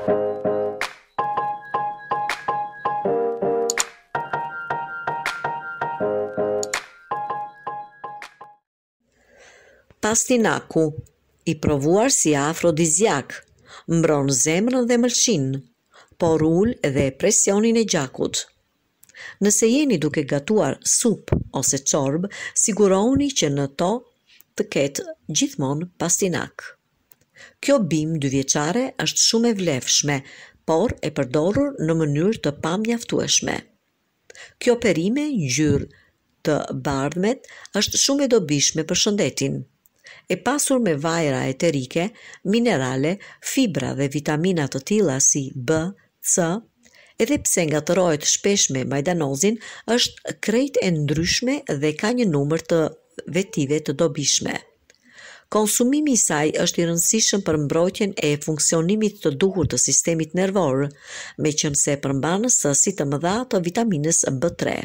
Pastinaku, i provuar si afrodiziak, mbron zemrën dhe mëlçin, por ul edhe presionin e gjakut. Nëse jeni duke gatuar supë ose çorbë, sigurohuni që në to të ketë gjithmonë pastinak. Kjo bimë 2 vjeçare është shumë e vlefshme, por e përdorur në mënyrë të pamjaftueshme. Kjo perime ngjyrë të bardhmet është shumë e dobishme për shëndetin. E pasur me vajra eterike, minerale, fibra dhe vitamina të tilla si B, C, edhe pse ngatërohet shpesh me majdanozin, është krejt e ndryshme dhe ka një numër të vetive të dobishme. Konsumimi i saj është i rëndësishëm për mbrojtjen e funksionimit të duhur të sistemit nervor, meqense përmban sasi të mëdha të vitaminës B3.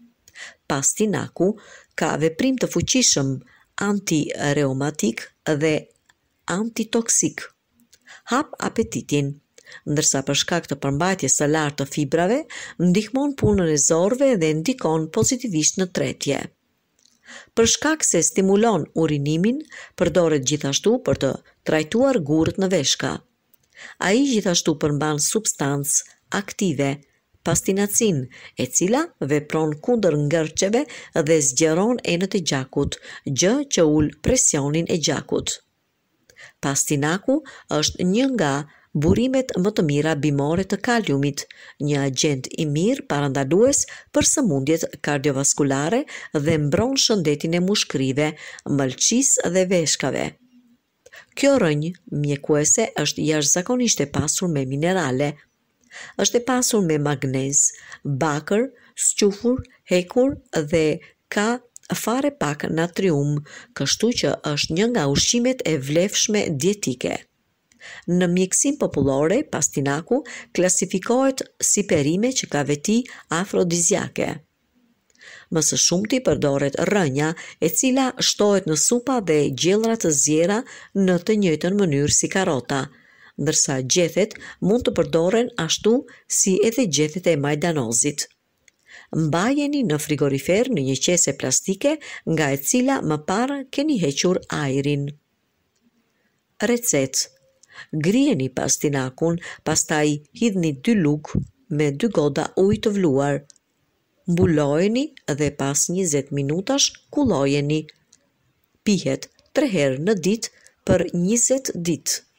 Pastinaku ka veprim të fuqishëm antireumatik dhe antitoksik. Hap apetitin, ndërsa për shkak të përmbajtjes së lartë të fibrave, ndihmon punën e zorëve dhe ndikon pozitivisht në tretje. Për shkak se stimulon urinimin, përdoret gjithashtu për të trajtuar gurët në veshka. Ai gjithashtu përmban substancë aktive, pastinacin, e cila vepron kundër ngërçeve dhe zgjeron enët e gjakut, gjë që ul presionin e gjakut. Pastinaku është një nga burimet më të mira bimore të kaliumit, një agent i mirë parandalues për sëmundjet kardiovaskulare dhe mbron shëndetin e mushkërive, mëlçisë dhe veshkave. Kjo rënjë mjekuese është jashtëzakonisht e pasur me minerale. Është e pasur me magnez, bakër, squfur, hekur dhe ka fare pak natrium, kështu që është një nga ushqimet e vlefshme dietike. Në mjekësinë popullore, pastinaku klasifikohet si perime që ka veti afrodiziake. Më së shumti përdoret rënja, e cila shtohet në supa dhe gjellra të zjera në të njëjtën mënyrë si karrota, ndërsa gjethet mund të përdoren ashtu si edhe gjethet e majdanozit. Mbajeni në frigorifer në një qese plastike nga e cila më parë keni hequr ajrin. Recetë: Griheni pastinakun, pastaj hidhni 2 lugë me 2 goda ujë të vluar. Mbulojeni dhe pas 20 minutash kullojeni. Pihet 3 herë në ditë për 20 ditë.